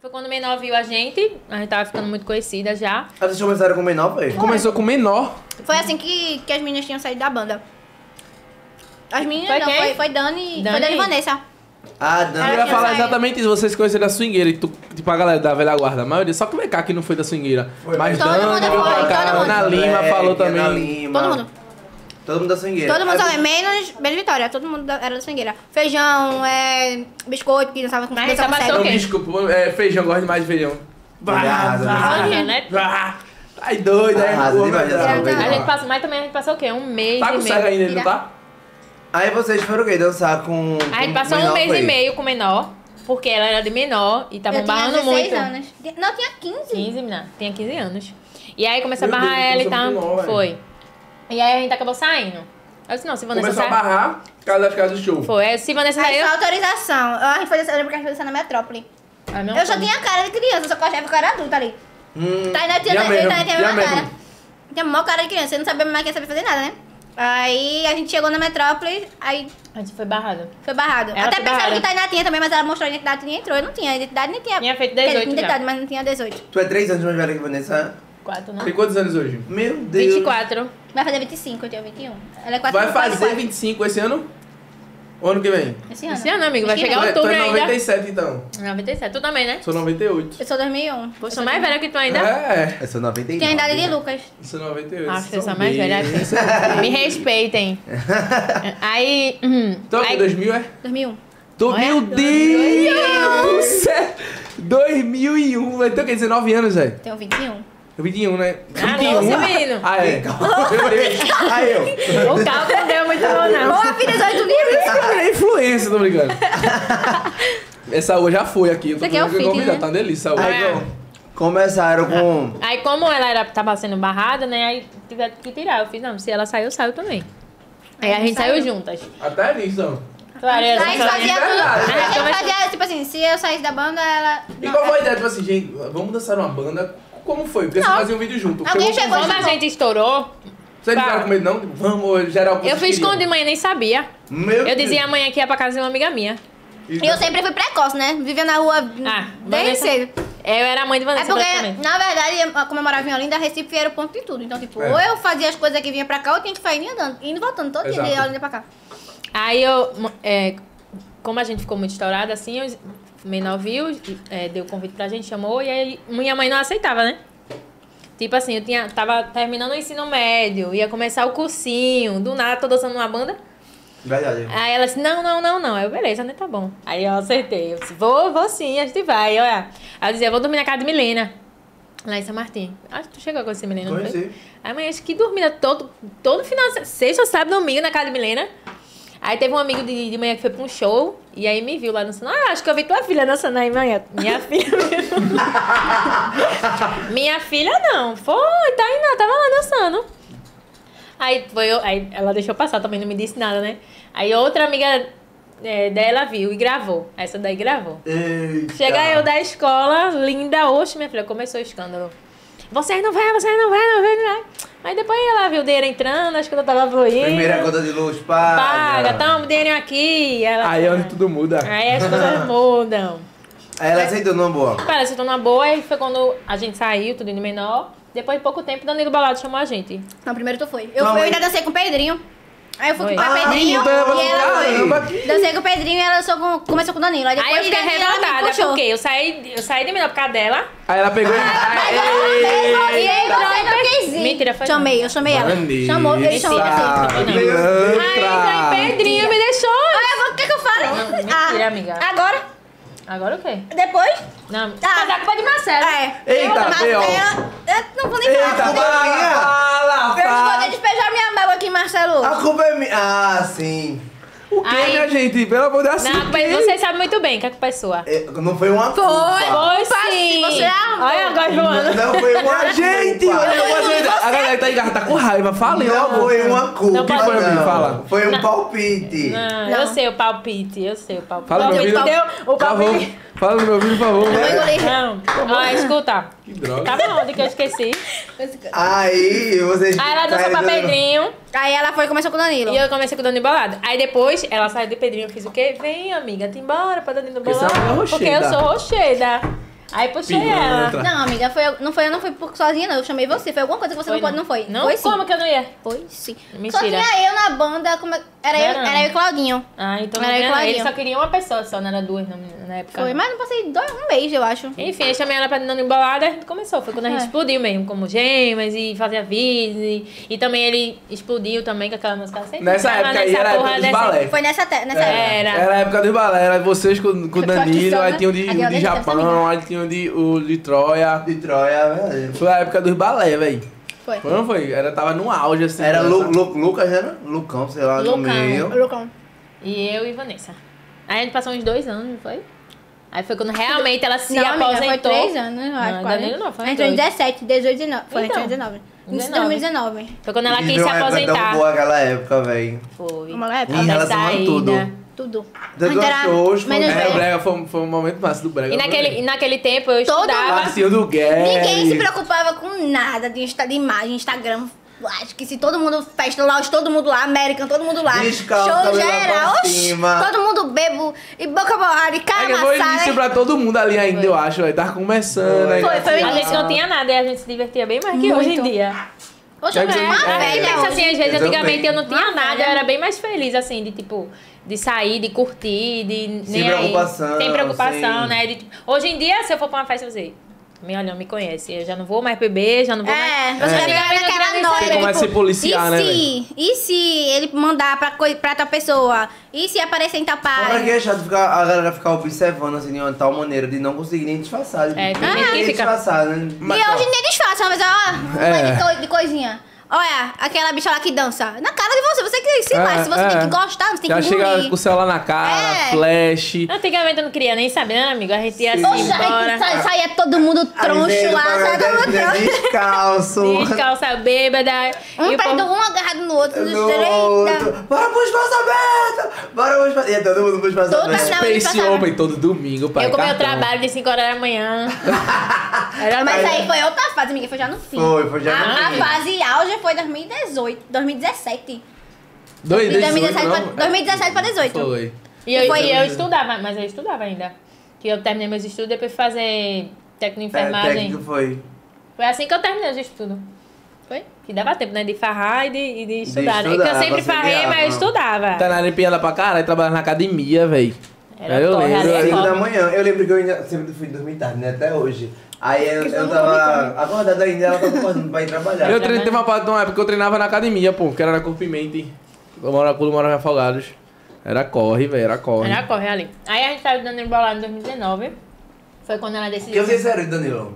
Foi quando o menor viu a gente tava ficando muito conhecida já. Ah, vocês começaram com o menor, foi? Começou com o menor. Foi assim que as meninas tinham saído da banda. As meninas Foi não, quem? foi Dani Dani? e Dani e Vanessa. Ah, Eu Dani. ia falar saído. exatamente isso, vocês conheceram a swingueira, e tipo a galera da velha guarda, a maioria, só que o VK que não foi da swingueira. Foi, Mas todo Dani, mundo veio foi, pra cá, todo mundo. Ana Lima falou também. Ana Lima. Todo mundo. Todo mundo da swingueira. Todo mundo Ah, só menos Vitória. Todo mundo era da swingueira. Feijão, biscoito, que dançava com Mas dançava com essa Não, Ok. desculpa, feijão, gosto demais de feijão. Arrasa, Olha, né? Ai, doido, é? Arrasa Porra, demais meu essa Deus. vez. A gente passou, mas também a gente passou o quê? Um mês Tá com e cega meio. ainda, ele não tá? Aí vocês foram o quê? Dançar com... A gente com passou menor, um mês foi? e meio com o menor, porque ela era de menor e tava Eu tinha barrando 16 muito. anos. Não, tinha 15. 15, menina. Tinha 15 anos. E aí começou a Meu barrar Deus, ela e começou tal. muito nova, Foi. E aí a gente acabou saindo. Eu disse, não, se Vanessa Começou a sair... barrar, casa das casas do show. Foi. Aí, se Vanessa Aí saiu... só autorização. A gente foi eu lembro que a gente foi dançar na Metrópole. Ah, não, Eu já como? tinha cara de criança, só que eu achava que eu era adulta ali. Tainá tinha já a mesmo, mesma já mesmo. cara. Tinha a maior cara de criança, você não sabia mais que ia saber fazer nada, né? Aí a gente chegou na Metrópole, aí A gente foi barrado. foi barrado. Ela Até foi pensaram barrada. que Tainá tinha também, mas ela mostrou a identidade e entrou. Eu não tinha identidade, nem tinha. Tinha feito Quer dizer, 18 tinha já. identidade, mas não tinha 18. Tu é 3 anos mais velha que Vanessa? 4, não? Tem quantos anos hoje? Meu Deus. 24. Vai fazer 25, eu tenho 21. Ela é 4 Vai fazer 25 esse ano? Ou ano que vem? Esse ano. Esse ano, amigo, vai Acho que chegar vem. Tu outubro é ainda. 97 então. 97. Tu também, né? Sou 98. Eu sou 2001. Pô, sou mais velha que tu ainda. É, Eu sou 99. Tem a idade de Lucas. sou 98. Acho que eu sou sou mais velha bem. aqui. Me respeitem. Aí... Então, aí 2000 é? 2001. Meu Deus! 2001, vai ter o quê? 19 anos, velho? Tenho 21. 21, né? Ah, 21? nossa, menino. Ah, é. Meu Deus. Aí eu. O cálculo não deu muito bom, não. Boa, filha, 18 livros. É influência, tô brincando. Essa uva já foi aqui. Eu tô Isso aqui é o falando que fit, né? tá uma delícia essa uva. Ah, é. Começaram com... Aí como ela tava sendo barrada, né? Aí tiveram que tirar. Eu fiz, não, se ela saiu, eu saio também. Aí a gente saiu juntas. Até nisso, não. Claro, ela A gente só- fazia tudo. verdade. A gente Começa- fazia, tipo assim, se eu saísse da banda, ela. E qual foi a ideia? Tipo assim, gente, vamos dançar uma banda. Como foi? Porque Não. vocês faziam um vídeo junto. Alguém chegou Quando a gente estourou, Vocês não ficaram com medo, não? Tipo, vamos gerar o que eu vocês fiz queriam. quando de manhã, nem sabia. Meu Eu Deus. dizia amanhã que ia pra casa de uma amiga minha. Eu sempre fui precoce, né? Vivia na rua Ah, desde Vanessa- cedo. Eu era a mãe de É Vanessa, porque, praticamente. na verdade, como eu morava em Olinda, Recife era o ponto de tudo. Então, tipo, É. ou eu fazia as coisas que vinha pra cá, ou eu tinha que ficar indo e andando. Indo e voltando, todo dia de Exato. Olinda pra cá. Aí como a gente ficou muito estourada, assim, o menor viu, deu o convite pra gente, chamou, e aí minha mãe não aceitava, né? Tipo assim, tava terminando o ensino médio, ia começar o cursinho, do nada tô dançando numa banda. Verdade. Aí ela disse, não. Aí eu, beleza, né, tá bom. Aí eu acertei, eu disse, vou sim, a gente vai, olha. Aí eu dizia, vou dormir na casa de Milena, lá em São Martim. Acho que tu chegou a conhecer Milena, não foi? Conheci. Aí mãe, acho que dormia todo final, sexta, sábado, domingo na casa de Milena. Aí teve um amigo de manhã que foi pra um show, e aí me viu lá dançando. Ah, acho que eu vi tua filha dançando aí, manhã. Minha filha mesmo. Minha filha não. Foi, tá aí não, tava lá dançando. Aí ela deixou passar, também não me disse nada, né? Aí outra amiga dela viu e gravou. Essa daí gravou. Eita. Chega eu da escola, linda, oxe, minha filha, começou o escândalo. Vocês não vai. Mas depois ela viu o dinheiro entrando, acho que eu tava fluindo. Primeira conta de luz, paga. Paga, toma o dinheirinho aqui. Ela, Aí é onde tudo muda. Aí as coisas mudam. Aí ela aceitou numa boa. Parece que eu tô na boa, aí foi quando a gente saiu, tudo de menor. Depois de pouco tempo, Danilo Balado chamou a gente. Não, primeiro tu foi. Eu Não, fui, eu mas- ainda dancei com o Pedrinho. Aí eu fui Foi. com o Pedrinho então ela e ela caramba, foi. que- Dancei com o Pedrinho e ela começou com o Danilo. Aí depois Aí eu fiquei de Danilo, ela me revoltada, puxou. porque eu saí de menor por causa dela. Aí ela pegou E e... aí você não quis ir. Mentira, foi Eu chamei ela. Vanessa. Chamou, ele chamou você. Não. Pilantra. Aí Pedrinho me deixou. Ah, o que eu falei? Mentira, amiga. Agora? Agora o quê? Depois? Não, Tá. mas a culpa é de Marcelo. É. Eita, Mas B.O. eu não vou nem Eita, falar. fala, Eu não vou nem despejar minha mágoa aqui, Marcelo. A culpa é minha. Ah, sim. O que, Aí- minha gente? Pelo amor de Deus. Não, mas vocês sabem muito bem que a culpa é sua. Não foi uma culpa. Foi Culpa sim. sim, você arrumou. Olha agora, Joana. Não foi uma Gente, culpa. a galera tá em casa, tá com raiva. Falem Não logo. foi uma culpa. Não pode- O que foi, amigo? Fala. Foi um palpite. Não, Não. eu sei o palpite, Fala no meu ouvido. Deu o Por favor. palpite. Fala no meu ouvido, por favor. Eu vou engolir. Não, ó, escuta. Que droga. Tava onde que eu esqueci? Aí vocês. Aí ela dançou pra Pedrinho Aí ela foi e começou com o Danilo. e eu comecei com o Danilo Bolado. Aí depois ela saiu de Pedrinho, eu fiz o quê? Vem, amiga, te embora pra Danilo Porque você é Bolado. uma Porque rocheda. eu sou rocheda. Aí puxei Pilantra. ela. Não, amiga, não foi sozinha, não. Eu chamei você. Foi alguma coisa que você não pode, não foi? Não? Foi sim. Como que eu não ia? Foi sim. Mentira. Só tinha eu na banda, era eu e Claudinho. Ah, então não Era era Claudinho. ele só queria uma pessoa só, não era duas na época. Foi, mas não passei um mês, eu acho. Enfim, eu chamei ela pra dando embolada e a gente começou. Foi quando a gente explodiu mesmo, como gemas e fazia vídeos. E também ele explodiu também com aquela música. Sempre Nessa tava época aí nessa era a porra época dos dessa- balé. Foi nessa época. Era. Era a época dos balé, era vocês com o Danilo, aí tinha o Aí de eu Japão, aí tinha o de Troia. De Troia, velho. Foi a época dos balé, velho. Foi. Foi ou não foi? Tava no auge, assim. Era dança. Lucas, era? Lucão, sei lá, no Lucão. meio. Lucão. E eu e Vanessa. Aí a gente passou uns 2 anos, não foi? Aí foi quando realmente ela se Não, amiga, aposentou. foi 3 anos, eu acho. Não, quase. Danilo não, foi Entrou em 2. 17, 18, 19. Foi, Então, entrou em 19. Em 19. 2019. Foi quando ela quis Viveu se uma época tão aposentar. boa aquela época, velho. Foi. Uma época. Em Da relação a saída. tudo. Tudo. Tanto A gente era shows, foi- menos É, o velho. Brega foi um momento massa do Brega. E naquele tempo eu Todo estudava. Passinho do Gary. Ninguém se preocupava com nada de imagem, Instagram. Acho que se todo mundo, Festa Lounge, todo mundo lá, American, todo mundo lá. Descalço, show cabelo lá geral, pra oxi, cima. todo mundo bebo e boca borrada e É cara que foi início amassada. pra todo mundo ali ainda, eu acho. Aí tava começando. aí Foi o A início. gente não tinha nada e a gente se divertia bem mais que Muito. hoje em dia. Hoje Quer dizer, é uma é, Aí velha. pensa assim, às vezes, Eu antigamente também. eu não tinha Uma nada, velha. eu era bem mais feliz, assim, de tipo, de sair, de curtir, de Sem nem aí. preocupação, Sem preocupação, sem- né? De, tipo, hoje em dia, se eu for pra uma festa, eu sei, me olham, me conhece. Eu já não vou mais beber, já não vou mais. Você Antigamente eu não naquela queria nem noia, saber. Você começa a se policiar, né, E se ele mandar pra tal pessoa? E se aparecer em tal Pra página? que é chato a galera ficar observando assim de uma tal maneira de não conseguir nem disfarçar. É, tem nem gente que fica- disfarçar, né? E hoje em dia disfarça, uma vez, ó, de coisinha. Olha, aquela bicha lá que dança. Na cara de você, você que se faz. Se você tem que gostar, você tem Já que chega engolir. com o celular na cara, É. flash. Antigamente eu não queria nem saber, né, amigo? A gente ia assim, Oxe, embora. aí saía todo mundo troncho lá, saia todo mundo troncho. Descalço. Descalça, bêbada. Um e o perto povo- um agarrado no outro, nos No três. outro. Bora pro espaço aberto! Bora pro espaço... E é todo mundo pro espaço Todo aberto. mundo- Não, Space passava. Open todo domingo, pai. Eu com meu cartão. trabalho de 5 horas da manhã. Era Mas mais aí foi outra fase, amiga, foi já no fim. Foi já no A fim. fase auge foi 2017. 2017 2017 pra 18. Foi. E eu, Foi- e eu estudava, mas eu estudava ainda. Que eu terminei meus estudos depois de fazer técnico em enfermagem. Técnico foi. Foi assim que eu terminei os estudos. Foi? Que dava tempo, né? De farrar e de estudar. né? estudar, Que eu sempre você farrei, ganhava. mas eu estudava. Tá na limpinha pra caralho, trabalhando na academia, velho. Era eu corre, lembro. ali é 5 corre. da manhã. Eu lembro que eu ainda sempre fui dormir tarde, né? Até hoje. Aí eu tava acordado ainda, ela tava acordando pra ir trabalhar. Eu teve uma parte de uma época que eu treinava na academia, pô, que era na Corpo e Mente. Quando morava em Afogados. Era corre, velho, era corre. Era corre ali. Aí a gente tava dando embolado em 2019. Foi quando ela Que decidiu. eu sei sério, Danilo.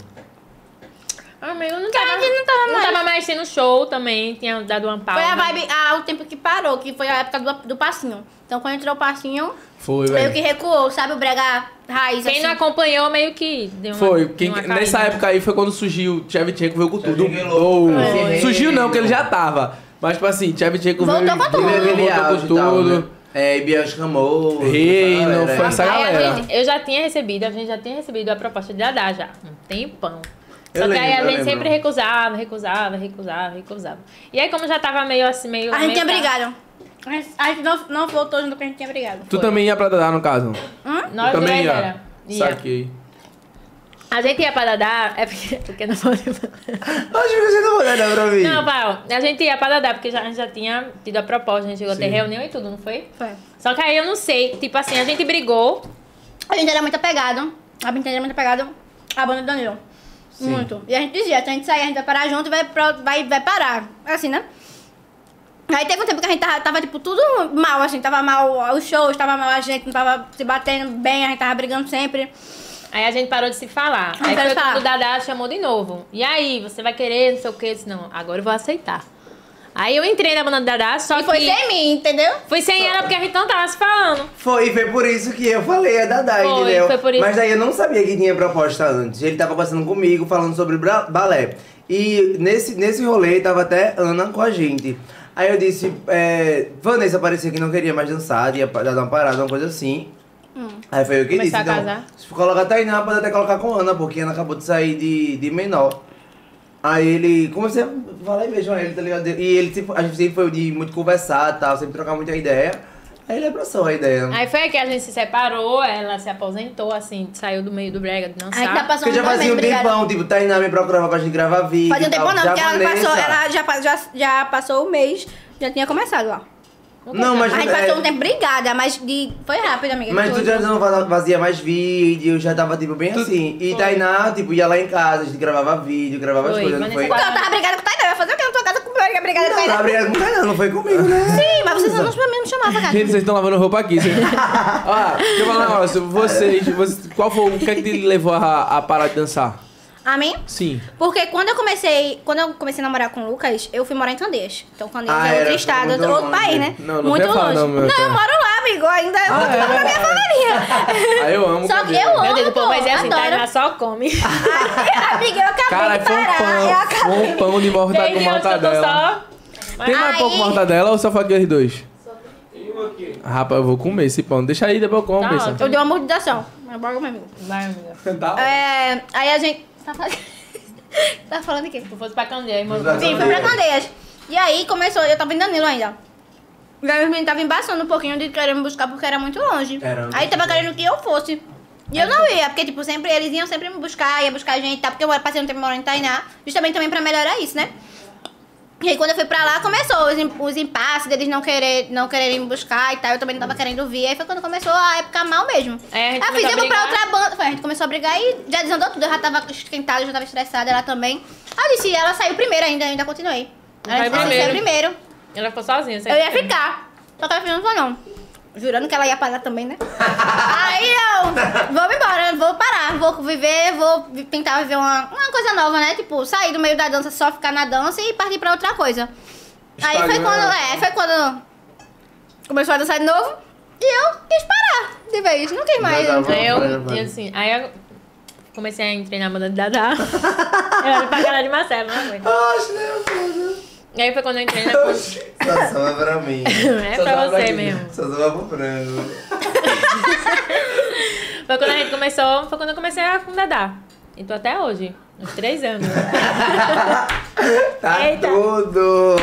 Ah, amigo, não a tava, gente não tava mais. mais tendo show também. Tinha dado uma pausa. Foi a vibe, o tempo que parou, que foi a época do passinho. Então quando entrou o passinho, Foi, meio velho. que recuou, sabe? O brega raiz, Quem assim. não acompanhou meio que deu uma, Foi, deu uma nessa caída. época aí foi quando surgiu o Shevchenko veio com tudo. Shevchenko louco, Ou- Surgiu não, que ele já tava. Mas tipo assim, Shevchenko veio Voltou com tudo. voltou com tudo. É, Bias Camou. Reino, foi essa Aí galera. a gente já tinha recebido a proposta de Dadá já, um tempão. Só Eu que aí lembro, a eu gente lembro. sempre recusava. E aí como já tava meio assim, meio... A gente meio tinha pra- brigado. A gente não voltou junto porque a gente tinha brigado. Tu também ia pra Dadá, no caso? Nós também dois ia. era. Ia. Saquei. A gente ia pra Dadá, porque não pode falar. Acho que você não vai dar pra mim. Não, Paulo, a gente ia pra Dadá, porque a gente já tinha tido a proposta, a gente chegou a ter Sim. reunião e tudo, não foi? Foi. Só que aí eu não sei, tipo assim, a gente brigou. A gente era muito apegado. A gente era muito apegado à banda do Danilo. Sim. Muito. E a gente dizia, se a gente sair, a gente vai parar junto e vai parar. Assim, né? Aí teve um tempo que a gente tava tipo, tudo mal, assim. Tava mal os shows, tava mal a gente, não tava se batendo bem, a gente tava brigando sempre. Aí a gente parou de se falar. Não Aí quero foi falar. quando o Dadá chamou de novo. E aí, você vai querer, não sei o quê? Eu disse, não, agora eu vou aceitar. Aí eu entrei na banda do Dadá, só E foi que... sem mim, entendeu? Foi sem ela, porque a gente não tava se falando. Foi por isso que eu falei a Dadá, Foi, entendeu? foi por isso. Mas daí eu não sabia que tinha proposta antes. Ele tava conversando comigo, falando sobre balé. E nesse rolê tava até Ana com a gente. Aí eu disse, Vanessa parecia que não queria mais dançar, ia dar uma parada, uma coisa assim. Aí foi eu que Começar disse, a então, casar. se for colocar a Tainá, pode até colocar com a Ana, porque a Ana acabou de sair de menor. Aí ele, comecei a falar mesmo a ele, tá ligado? E ele, tipo, a gente sempre foi de muito conversar e tal, sempre trocar muita ideia. Aí ele abraçou a ideia. Aí foi que a gente se separou, ela se aposentou, assim, saiu do meio do brega de dançar. Aí já passou Porque já fazia um tempão, tipo, Tainá me procurava pra gente gravar vídeo. Fazia um tempão não, porque ela Vanessa. já passou o mês, já tinha começado lá. Não, mas... A gente passou um tempo brigada, mas foi rápido, amiga. Mas tu já não fazia mais vídeo, já tava, tipo, bem assim. E Tainá, tipo, ia lá em casa, a gente gravava vídeo, gravava as Foi, coisas, não foi? Porque ela tava brigada com o Tainá, eu ia fazer o quê na tua casa com brigada com o Não, Tainá? tava brigando com Tainá, não foi comigo, né? Sim, mas vocês não me chamavam, cara. Gente, vocês estão lavando roupa aqui. Ó, deixa eu falar um negócio. Vocês, qual foi o que é que te levou a parar de dançar? A mim? Sim. Porque quando eu comecei a namorar com o Lucas, eu fui morar em Candeias. Então Candeias é outro era estado, muito outro longe. país, né? Não muito quer falar longe. não, meu eu cara. moro lá, amigo, ainda eu tô na minha família. Aí eu amo. Só que cabelo. eu amo, Meu Deus, pô, mas é assim, adoro. Tainá só come. Amiga, eu acabei Cara, de foi parar. um pão de mortadela com Desde hoje que eu tô mortadela. só... Tem mais Aí- pouco mortadela ou só foi aqueles dois? Rapaz, eu vou comer esse pão. Deixa aí, depois eu como, Tá pensa. ótimo. Eu dei uma mordidação. Mas bora comigo. Vai, amiga. Tá. Aí a gente... Tá falando de quê? Tu fosse pra Candeia, irmão. Sim, fui pra Candeias. E aí começou, eu tava em Danilo ainda. E aí os meninos estavam embaçando um pouquinho de querer me buscar porque era muito longe. Era. Aí tava querendo que eu fosse. E eu não ia, porque tipo, sempre, eles iam sempre me buscar, ia buscar a gente e tal, porque eu passei um tempo morando em Tainá, justamente também pra melhorar isso, né? E aí quando eu fui pra lá, começou os impasses deles não quererem me buscar e tal, eu também não tava querendo vir. Aí foi quando começou a época mal mesmo. É, a gente Aí eu fiz, começou eu a vou pra brigar. outra banda. Foi, a gente começou a brigar e já desandou tudo. Eu já tava esquentada, já tava estressada, ela também. Aí eu disse, ela saiu primeiro ainda continuei. Ela Vai disse, você é primeiro. Ela ficou sozinha. Eu ia ficar. Só que ela falou, não vou não. Jurando que ela ia parar também, né? Aí eu, vou embora, vou parar, vou viver, vou tentar viver uma coisa nova, né? Tipo, sair do meio da dança, só ficar na dança e partir pra outra coisa. Aí foi quando começou a dançar de novo e eu quis parar de vez, não quis mais. Não dava. Aí eu Vai. assim, aí eu comecei a treinar a banda de Dadá. Eu era pra cara de Marcelo, não aguento. Oxe, Deus. E aí foi quando eu entrei na... Oxe, só soa pra mim. É Só pra dá pra você quem? mesmo. Só soa pro frango. Foi quando a gente começou, foi quando eu comecei a com Dadá. E tô até hoje, uns 3 anos. Tá Eita. tudo.